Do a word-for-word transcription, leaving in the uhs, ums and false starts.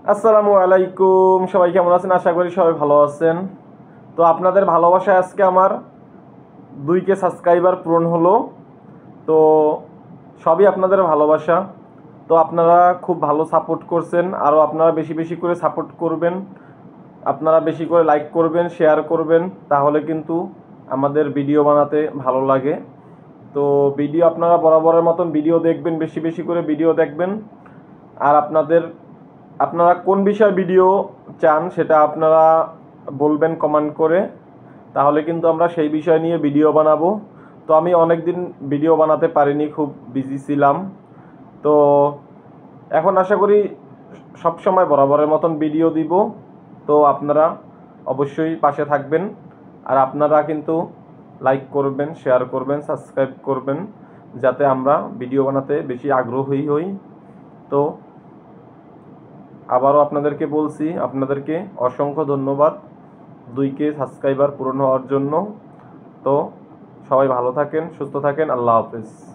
আসসালামু আলাইকুম, সবাই কেমন আছেন? আশা করি সবাই ভালো আছেন। তো আপনাদের ভালোবাসায় আজকে আমার দুই কে সাবস্ক্রাইবার পূরণ হলো। তো সবই আপনাদের ভালোবাসা। তো আপনারা খুব ভালো সাপোর্ট করছেন, আরও আপনারা বেশি বেশি করে সাপোর্ট করবেন, আপনারা বেশি করে লাইক করবেন, শেয়ার করবেন, তাহলে কিন্তু আমাদের ভিডিও বানাতে ভালো লাগে। তো ভিডিও আপনারা বরাবরের মতন ভিডিও দেখবেন, বেশি বেশি করে ভিডিও দেখবেন। আর আপনাদের আপনারা কোন বিষয় ভিডিও চান সেটা আপনারা বলবেন কমেন্ট করে, তাহলে কিন্তু আমরা সেই বিষয় নিয়ে ভিডিও বানাবো। তো আমি অনেক দিন ভিডিও বানাতে পারিনি, খুব বিজি ছিলাম। তো এখন আশা করি সব সময় বরাবরের মতন ভিডিও দিব। তো আপনারা অবশ্যই পাশে থাকবেন, আর আপনারা কিন্তু লাইক করবেন, শেয়ার করবেন, সাবস্ক্রাইব করবেন, যাতে আমরা ভিডিও বানাতে বেশি আগ্রহী হই। তো আবারও আপনাদেরকে বলছি, আপনাদেরকে অসংখ্য ধন্যবাদ দুই কে সাবস্ক্রাইবার পূরণ হওয়ার জন্য। তো সবাই ভালো থাকেন, সুস্থ থাকেন, আল্লাহ হাফেজ।